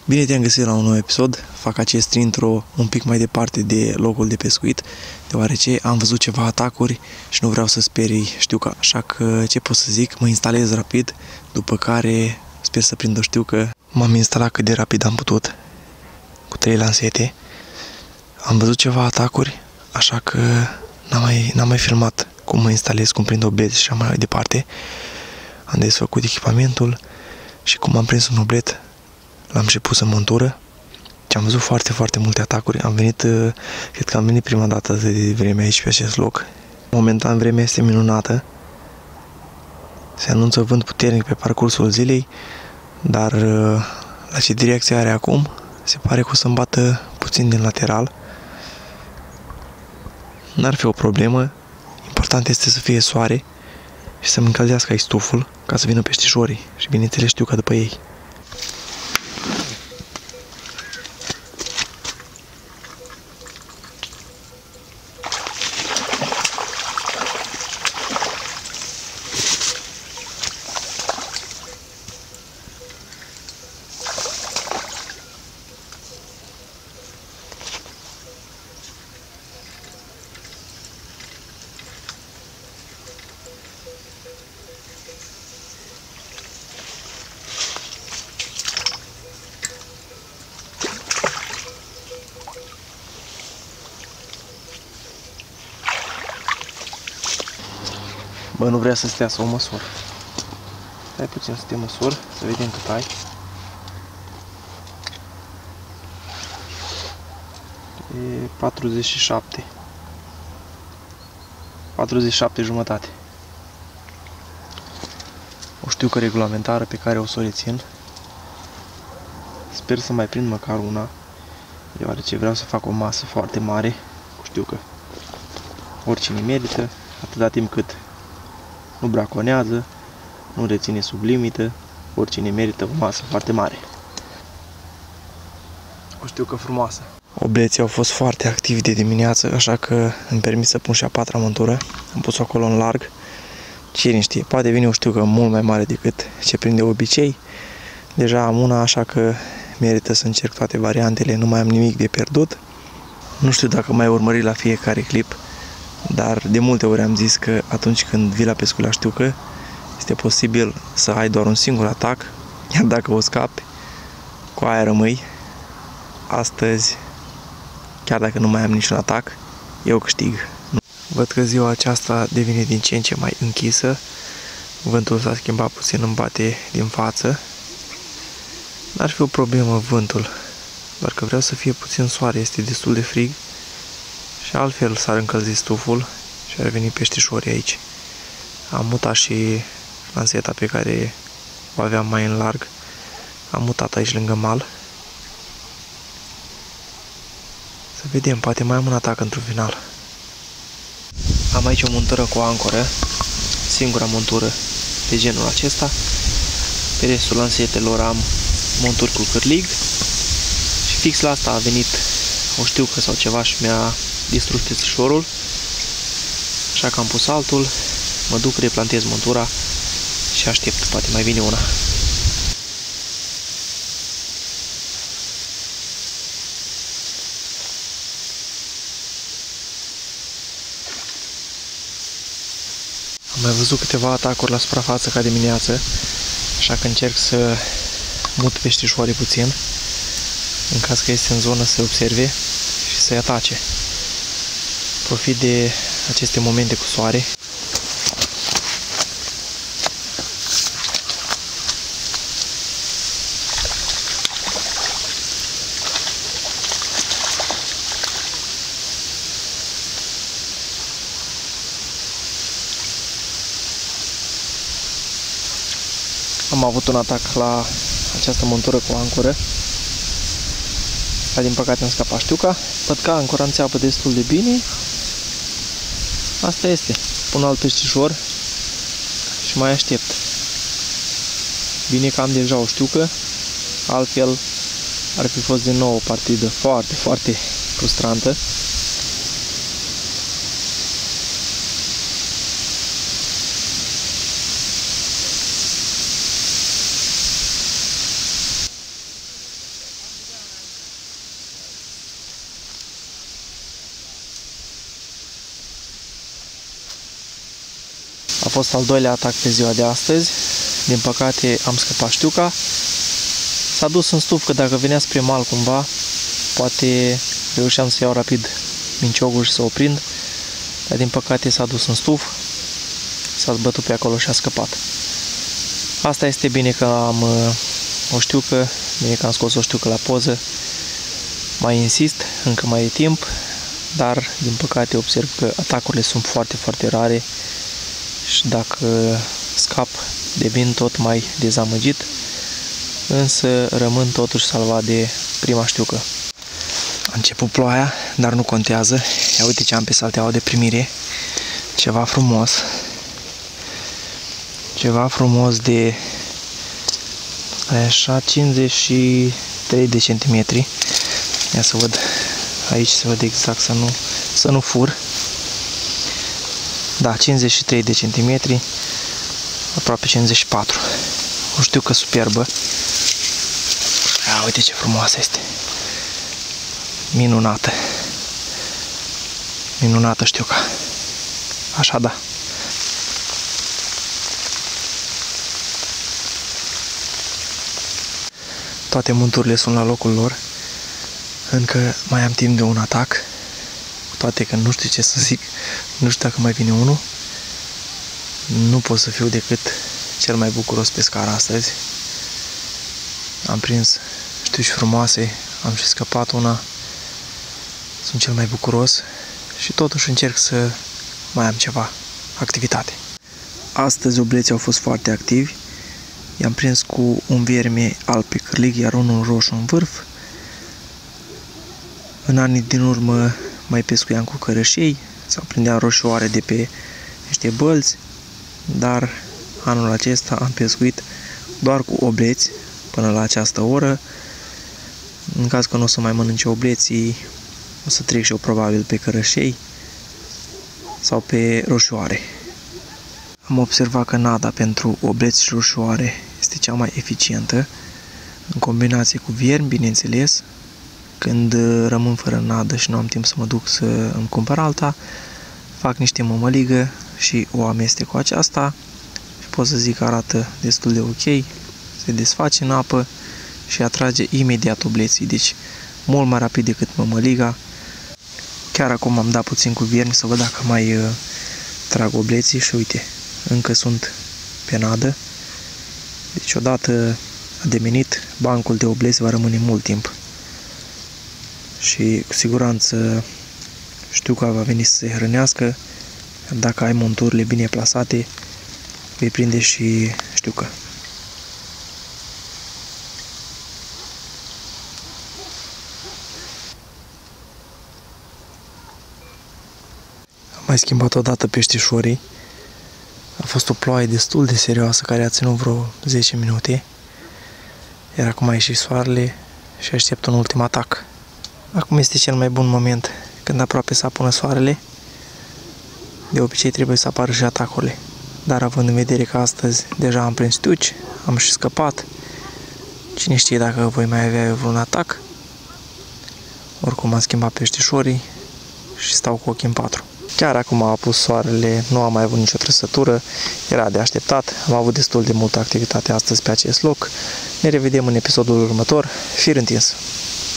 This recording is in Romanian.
Bine te-am găsit la un nou episod. Fac acest intro un pic mai departe de locul de pescuit, deoarece am văzut ceva atacuri și nu vreau să sperii știuca. Așa că ce pot să zic, mă instalez rapid, după care sper să prind o știucă. M-am instalat cât de rapid am putut, cu 3 lansete. Am văzut ceva atacuri, așa că n-am mai filmat cum mă instalez, cum prind obleți și așa mai departe. Am desfăcut echipamentul și cum am prins un oblet, l-am și pus în montură și am văzut foarte multe atacuri. Cred că am venit prima dată de vreme aici pe acest loc. Momentan vremea este minunată. Se anunță vânt puternic pe parcursul zilei, dar la ce direcție are acum, se pare că o să-mi bată puțin din lateral. N-ar fi o problemă. Important este să fie soare și să-mi încălzească aici stuful ca să vină peștișorii și bineînțeles știuca după ei. Bă, nu vrea să stea să o măsor. Stai puțin să te măsor, să vedem cât ai. E 47. 47 jumătate. O știucă regulamentară pe care o să o rețin. Sper să mai prind măcar una, deoarece vreau să fac o masă foarte mare cu știucă. Oricine merită, atâta timp cât nu braconează, nu reține sub limită, oricine merită o masă foarte mare. O știucă frumoasă. Obleții au fost foarte activi de dimineață, așa că îmi permit să pun și a patra montură. Am pus-o acolo în larg. Cine știe, poate vine o știucă mult mai mare decât ce prinde obicei. Deja am una, așa că merită să încerc toate variantele, nu mai am nimic de pierdut. Nu știu dacă mai urmări la fiecare clip, dar de multe ori am zis că atunci când vii la pescuit la știucă, este posibil să ai doar un singur atac, iar dacă o scapi, cu aia rămâi. Astăzi, chiar dacă nu mai am niciun atac, eu câștig. Văd că ziua aceasta devine din ce în ce mai închisă. Vântul s-a schimbat puțin, îmi bate din față. N-ar fi o problemă vântul, doar că vreau să fie puțin soare, este destul de frig. Și altfel s-ar încălzi stuful și ar veni peștișorii aici. Am mutat și lanseta pe care o aveam mai în larg. Am mutat aici lângă mal. Să vedem, poate mai am un atac într-un final. Am aici o montură cu ancoră, singura montură de genul acesta. Pe restul lansetelor am monturi cu cârlig. Și fix la asta a venit o știucă sau ceva și mi-a distrus peștișorul, așa că am pus altul, mă duc, replantez montura și aștept, poate mai vine una. Am mai văzut câteva atacuri la suprafață ca dimineață, așa că încerc să mut peștișorii puțin, în caz că este în zonă să observe și să-i atace. Profit de aceste momente cu soare. Am avut un atac la această montură cu ancoră, dar din păcate am scăpat știuca. Văd că ancora înțeapă destul de bine. Asta este. Pun alt peștișor și mai aștept. Bine că am deja o știucă, altfel ar fi fost din nou o partidă foarte frustrantă. fost al doilea atac pe ziua de astăzi. Din păcate am scăpat știuca. S-a dus în stuf, că dacă venea spre mal cumva, poate reușeam să iau rapid minciogul și să o prind. Dar din păcate s-a dus în stuf, s-a zbătut pe acolo și a scăpat. Asta este bine că am o știucă, bine că am scos o știucă la poză. Mai insist, încă mai e timp, dar din păcate observ că atacurile sunt foarte, foarte rare și dacă scap devin tot mai dezamăgit, însă rămân totuși salvat de prima știucă. A început ploaia, dar nu contează. Ia uite ce am pe salteaua de primire. Ceva frumos. Ceva frumos de așa 53 de centimetri. Ia să văd aici, să văd exact, să nu fur. Da, 53 de centimetri, aproape 54. O știucă superbă. Ia uite ce frumoasă este. Minunată. Minunată știuca. Așa da. Toate monturile sunt la locul lor. Încă mai am timp de un atac. Toate că nu știu ce să zic. Nu știu dacă mai vine unul. Nu pot să fiu decât cel mai bucuros pescar astăzi. Am prins știuci frumoase. Am și scăpat una. Sunt cel mai bucuros. Și totuși încerc să mai am ceva activitate. Astăzi obleții au fost foarte activi. I-am prins cu un vierme alb pe cârlig, iar unul roșu în vârf. În anii din urmă mai pescuiam cu cărășei sau prindeam roșioare de pe niște bălți, dar anul acesta am pescuit doar cu obleți până la această oră. În caz că nu o să mai mănânce obleții, o să trec și eu probabil pe cărășei sau pe roșioare. Am observat că nada pentru obleți și roșioare este cea mai eficientă, în combinație cu viermi, bineînțeles. Când rămân fără nadă și nu am timp să mă duc să îmi cumpăr alta, fac niște mămăligă și o amestec cu aceasta și pot să zic că arată destul de ok, se desface în apă și atrage imediat obleții, deci mult mai rapid decât mămăliga. Chiar acum am dat puțin cu viermi să văd dacă mai trag obleții și uite, încă sunt pe nadă. Deci odată ademenit, bancul de obleți va rămâne mult timp. Și cu siguranță știuca va veni să se hrănească. Dacă ai monturile bine plasate, vei prinde și știucă. Am mai schimbat odată peștișorii. A fost o ploaie destul de serioasă care a ținut vreo 10 minute. Iar acum a ieșit soarele și aștept un ultim atac. Acum este cel mai bun moment, când aproape să apună soarele. De obicei trebuie să apară și atacurile. Dar având în vedere că astăzi deja am prins știuci, am și scăpat, cine știe dacă voi mai avea vreun atac. Oricum am schimbat peștișorii și stau cu ochii în patru. Chiar acum a apus soarele, nu am mai avut nicio trăsătură, era de așteptat, am avut destul de multă activitate astăzi pe acest loc. Ne revedem în episodul următor, fir întins!